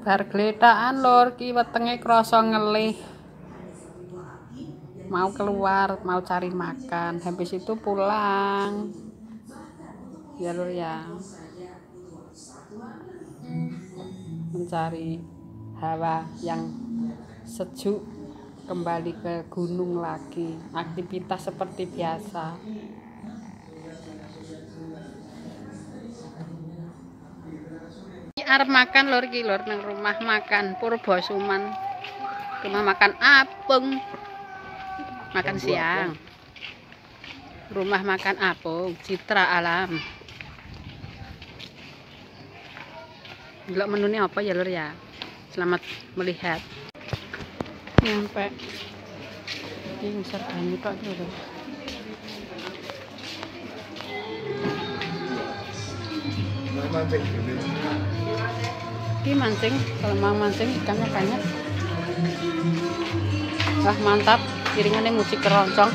Bar gledakan lur ki wetenge krasa ngelih. Mau keluar, mau cari makan. Habis itu pulang. Ya lur ya. Mencari hawa yang sejuk, kembali ke gunung lagi. Aktivitas seperti biasa. Arep makan lur ki lur nang rumah makan Purbasuman. Rumah makan Apung. Makan siang. Rumah makan Apung, Citra Alam. Delok menune apa ya lur ya. Selamat melihat. Nyampe. Ini sergane tok lur. Ini mancing, kalau mau mancing ikannya banyak. Wah mantap, piringannya musik keroncong.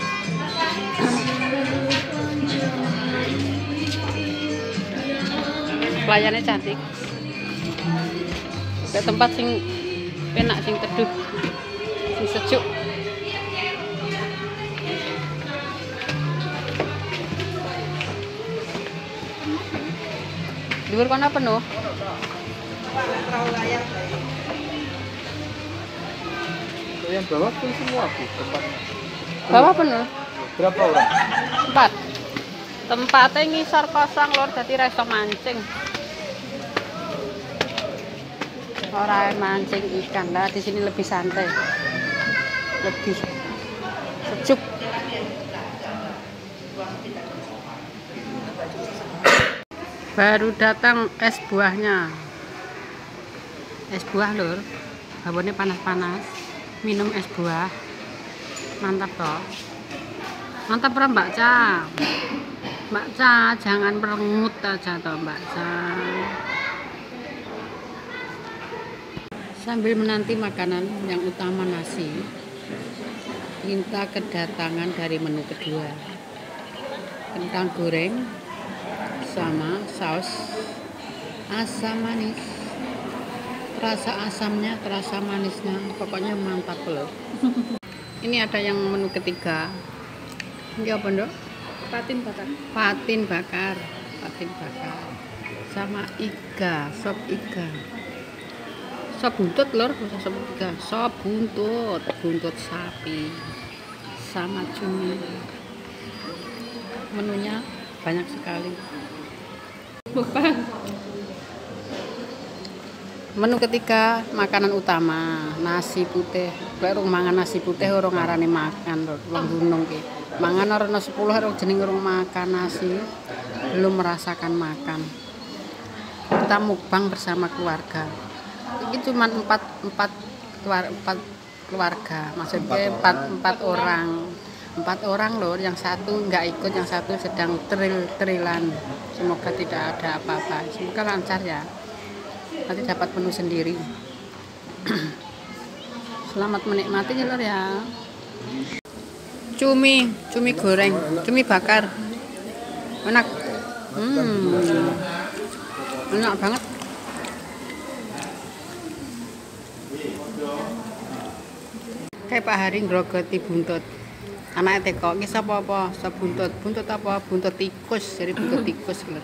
Pelayannya cantik. Kayak tempat sing enak, sing teduh, sing sejuk. Dhuwur kono penuh. Yang bawah pun semua Bu, tempatnya. Bawah penuh. Berapa orang? 4. Tempatnya ngisor kosong lur, jadi reso mancing. Orang mancing ikan lah, di sini lebih santai, lebih sejuk. Baru datang es buahnya. Es buah lur, hawane panas-panas. Minum es buah. Mantap toh. Mantap ora Mbak Ca. Mbak Ca, jangan merengut aja toh Mbak Ca. Sambil menanti makanan yang utama nasi, kita kedatangan dari menu kedua. Kentang goreng sama saus asam manis. Terasa asamnya, terasa manisnya, pokoknya mantap loh. Ini ada yang menu ketiga. Ini apa ndok? Patin bakar. Patin bakar. Patin bakar. Sama iga, sop iga. Sop buntut lor, bukan sop iga. Sop buntut, buntut sapi. Sama cumi. Menunya banyak sekali. Bukan. Menu ketiga, makanan utama, nasi putih. Lek urung mangan nasi putih urung ngarani makan lho, wong gunung ki. Mangan ana 10 urung jeneng urung makan nasi, belum merasakan makan. Kita mukbang bersama keluarga. Ini cuma 4 keluarga, maksudnya 4 orang. 4 orang loh, yang satu nggak ikut, yang satu sedang trilan. Semoga tidak ada apa-apa, semoga lancar ya. Nanti dapat menu sendiri. Selamat menikmati ya lor ya. Cumi goreng, cumi bakar. Enak. Enak banget. Kayak Pak Hari ngrogoti buntut. Anaknya teko, ini sapa apa? Sop buntut. Buntut apa? Buntut tikus. Jadi buntut tikus lho.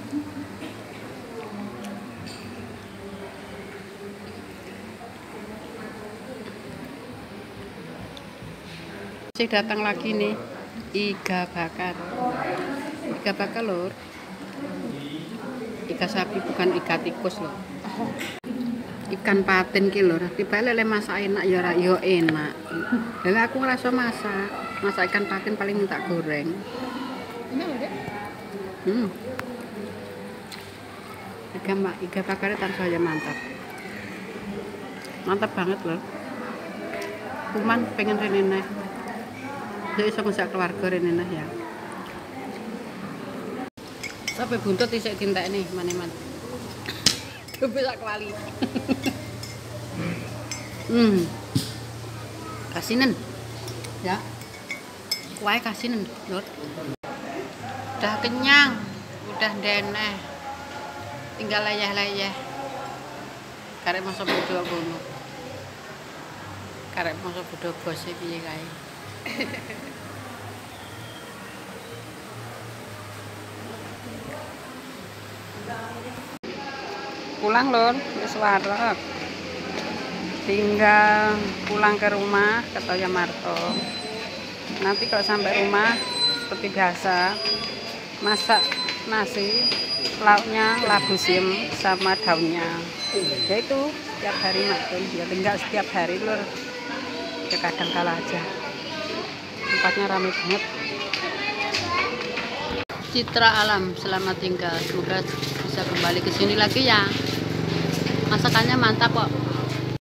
Datang lagi nih iga bakar lur, iga sapi bukan iga tikus lho, ikan patin ki lur. Tiba lele masak enak ya ora yo enak. Lah aku ngerasa masak ikan patin paling minta goreng. Iga bakarnya tansah ya mantap banget lho. Kuman pengen rene. Jadi bisa masak keluarga ini nah ya. Sampai buntut isek tinta ini mana-mana. Bisa kewali. Kasinen. Ya. Kuai kasinen, Lur. Udah kenyang, udah deneh. Tinggal layah-layah. Karek masa bodoh ngono. Karek masa bodoh bose piye kae. Pulang lur, wis wareg. Tinggal pulang ke rumah ke Toya Marto. Nanti kalau sampai rumah seperti biasa masak nasi, lauknya labu siam sama daunnya. Ya itu setiap hari makan, ya tinggal setiap hari lur. Ya kadang kala aja. Tempatnya ramai banget. Citra alam, selamat tinggal. Semoga bisa kembali ke sini lagi ya. Masakannya mantap kok.